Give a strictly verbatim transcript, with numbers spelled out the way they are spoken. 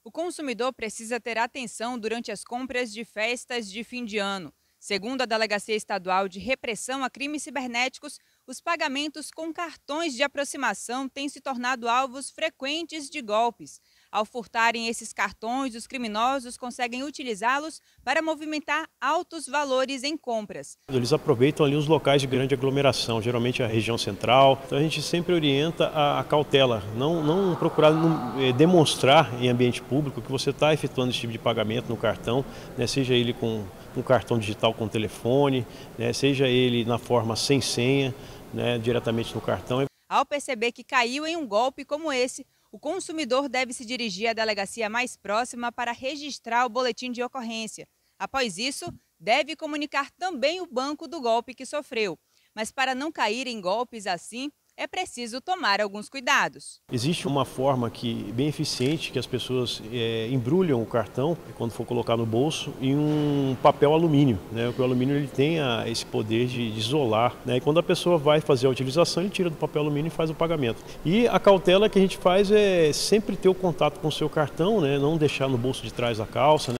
O consumidor precisa ter atenção durante as compras de festas de fim de ano. Segundo a Delegacia Estadual de Repressão a Crimes Cibernéticos, os pagamentos com cartões de aproximação têm se tornado alvos frequentes de golpes. Ao furtarem esses cartões, os criminosos conseguem utilizá-los para movimentar altos valores em compras. Eles aproveitam ali os locais de grande aglomeração, geralmente a região central. Então a gente sempre orienta a, a cautela, não, não procurar não, é, demonstrar em ambiente público que você está efetuando esse tipo de pagamento no cartão, né, seja ele com um cartão digital com telefone, né, seja ele na forma sem senha, né, diretamente no cartão. Ao perceber que caiu em um golpe como esse, o consumidor deve se dirigir à delegacia mais próxima para registrar o boletim de ocorrência. Após isso, deve comunicar também o banco do golpe que sofreu. Mas para não cair em golpes assim, é preciso tomar alguns cuidados. Existe uma forma que, bem eficiente que as pessoas é, embrulham o cartão, quando for colocar no bolso, em um papel alumínio, né? Porque o alumínio ele tem a, esse poder de, de isolar, né? E quando a pessoa vai fazer a utilização, ele tira do papel alumínio e faz o pagamento. E a cautela que a gente faz é sempre ter o contato com o seu cartão, né? Não deixar no bolso de trás da calça, né?